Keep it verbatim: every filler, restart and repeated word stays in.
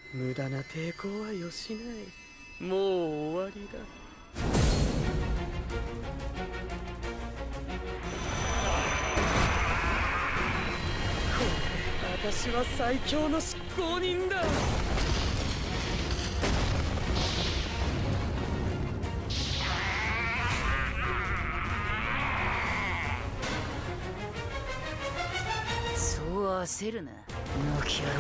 無駄な抵抗はよしない。もう終わりだ。これで私は最強の執行人だ。 そう焦るな、抜き野郎。